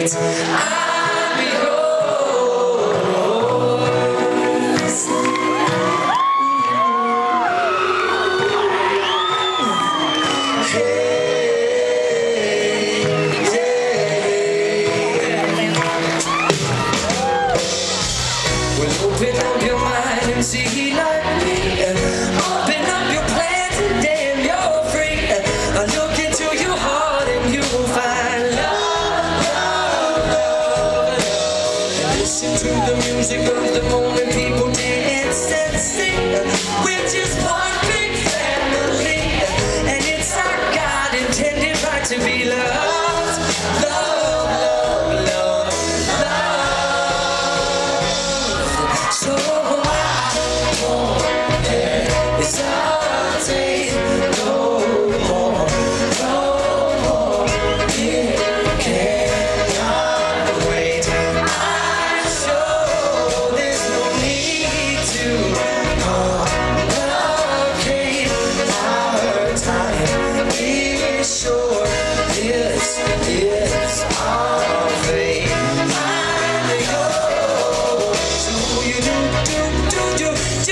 wait, I'll be yours. Hey, yeah. Well, open up your mind and see like me. Open up your plans and damn, you're free. Look into your heart and you will find love, love, love, love. And listen to the music of the moment, people dance and sing. We're just one big family, and it's our God intended right to be loved. Love, love, love, love. So it's all take no more, no more. It cannot wait. I'm sure there's no need to complicate our time. Be sure this is our fate. I'm yours. So you do.